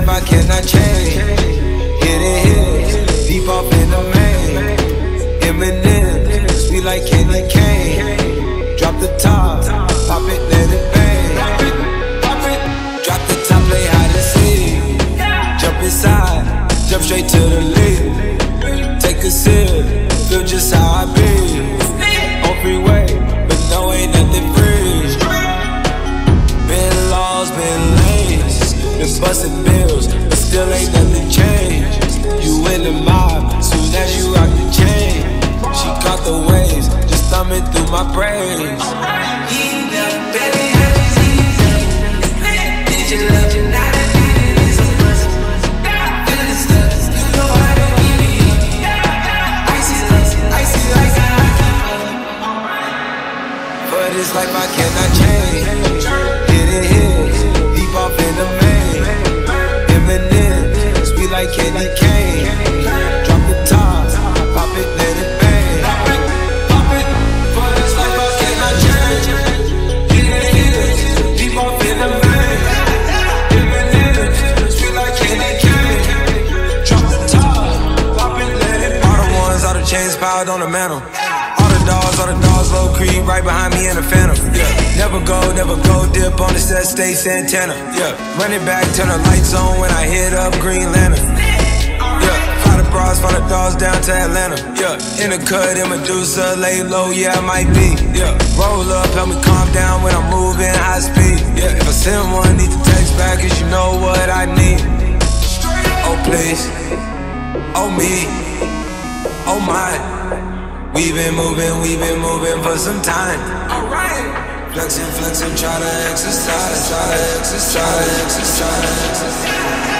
life I cannot change. Hit it hits, deep off in the main. Eminem, sweet like candy cane. Drop the top, pop it, let it bang. Pop it, drop the top, play hide and seek. Jump inside, jump straight to the lead. Take a sip, feel just how I be. On freeway, but no, ain't nothing free. Been lost, been lanes, been busting bills, but still ain't nothing changed. You in the mob, soon as you rock the chain. She caught the waves, just thumbing through my brains. Did you love you not? This life I cannot change. Hit it hits, deep off in the main. Eminem, sweet like candy cane. Drop the top, pop it, let it bang. Pop it, for this life I cannot change. Hit it hits, deep off in the main. Eminem, sweet like candy cane. Drop the top, pop it, let it bang. All the ones, all the chains piled on the mantle. All the dogs, low creep, right behind me in the phantom. Yeah, never go, dip on the set, stay Santana. Yeah, run it back, turn the lights on when I hit up Green Lantern. Yeah, fly the bras, fly the dogs down to Atlanta. Yeah, in the cut, in Medusa, lay low, yeah, I might be. Yeah, roll up, help me calm down when I'm moving high speed. Yeah, if I send one, need to text back, cause you know what I need. Oh please, oh me, oh my. We've been moving for some time. Alright. Flexing, try to exercise.